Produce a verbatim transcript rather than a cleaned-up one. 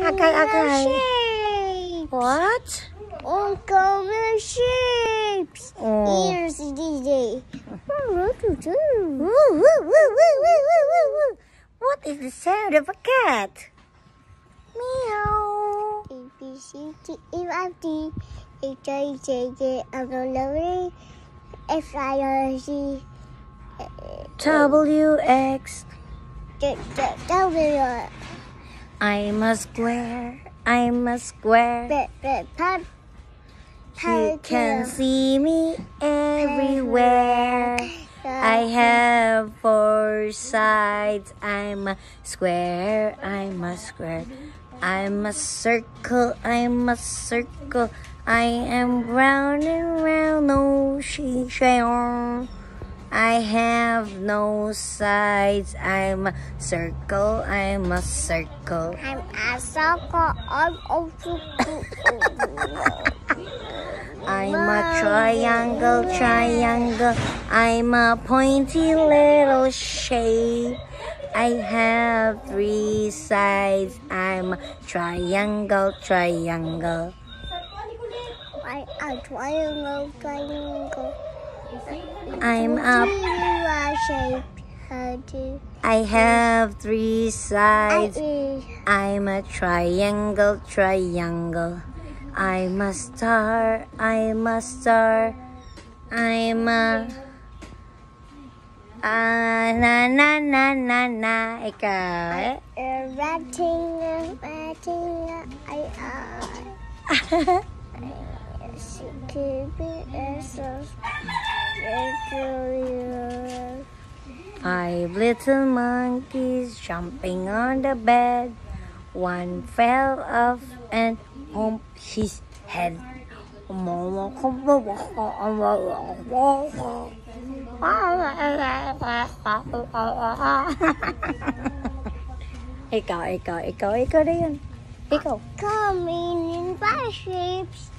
Okay, okay. Shapes. What? Uncommon shapes. Oh. Here's D J. What is the sound of a cat? Meow. A B C D E F G H I J K L M N F I R C W X. W. I'm a square. I'm a square. You can see me everywhere. I have four sides. I'm a square. I'm a square. I'm a circle. I'm a circle. I am round and round. No shell. I have no sides. I'm a circle. I'm a circle. I'm a circle. I'm a circle. I'm a triangle, triangle. I'm a pointy little shape. I have three sides. I'm a triangle, triangle. I'm a triangle, triangle. I'm a... shape. I have three sides. I'm a triangle, triangle. I'm a star, I'm a star. I'm a... Ah, na na na na na. Ikaw eh? I'm ratting, ratting, I are. Five little monkeys jumping on the bed. One fell off and bumped his head. Ikaw, ikaw, ikaw, ikaw na yun. Ikaw. Coming in five shapes.